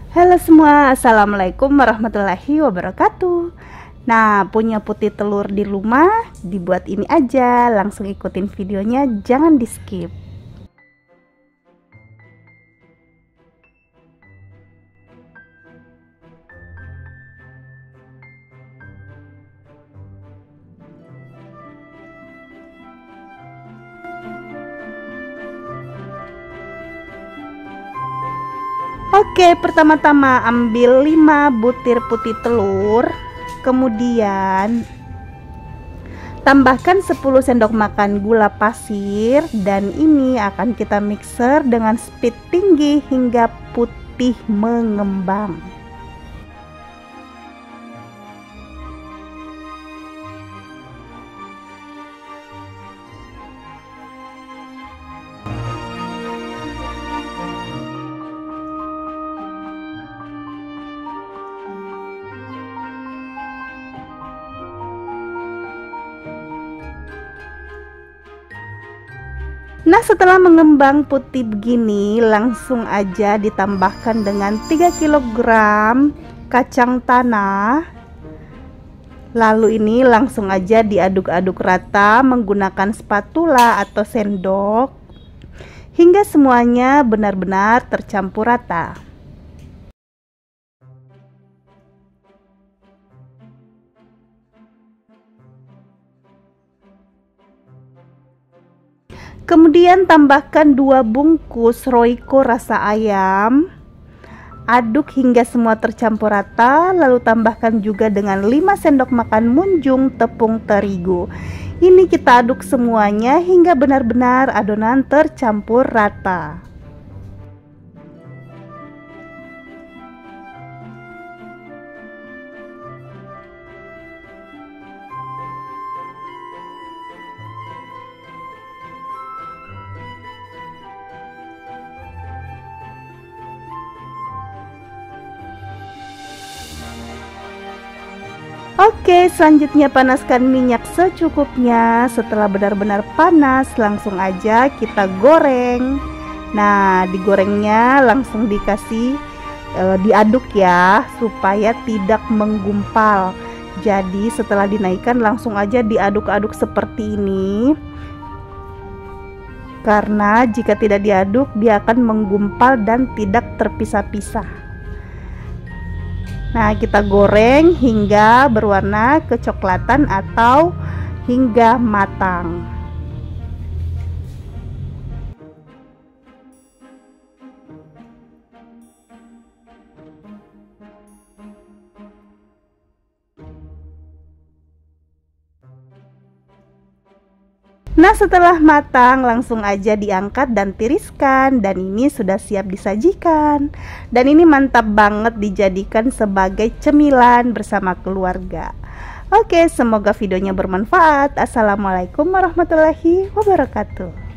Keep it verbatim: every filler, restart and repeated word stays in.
Halo semua, assalamualaikum warahmatullahi wabarakatuh. Nah, punya putih telur di rumah, dibuat ini aja. Langsung ikutin videonya, jangan di skip. Oke, pertama-tama ambil lima butir putih telur, kemudian tambahkan sepuluh sendok makan gula pasir, dan ini akan kita mixer dengan speed tinggi hingga putih mengembang. Nah, setelah mengembang putih begini, langsung aja ditambahkan dengan tiga kilogram kacang tanah. Lalu ini langsung aja diaduk-aduk rata menggunakan spatula atau sendok hingga semuanya benar-benar tercampur rata. Kemudian tambahkan dua bungkus Royco rasa ayam. Aduk hingga semua tercampur rata, lalu tambahkan juga dengan lima sendok makan munjung tepung terigu. Ini kita aduk semuanya hingga benar-benar adonan tercampur rata. Oke, selanjutnya panaskan minyak secukupnya. Setelah benar-benar panas, langsung aja kita goreng. Nah, digorengnya langsung dikasih e, diaduk ya, supaya tidak menggumpal. Jadi setelah dinaikkan langsung aja diaduk-aduk seperti ini. Karena jika tidak diaduk, dia akan menggumpal dan tidak terpisah-pisah. Nah, kita goreng hingga berwarna kecoklatan atau hingga matang. Nah, setelah matang langsung aja diangkat dan tiriskan, dan ini sudah siap disajikan. Dan ini mantap banget dijadikan sebagai cemilan bersama keluarga. Oke, semoga videonya bermanfaat. Assalamualaikum warahmatullahi wabarakatuh.